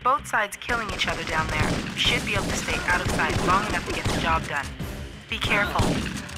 Both sides killing each other down there. You should be able to stay out of sight long enough to get the job done. Be careful.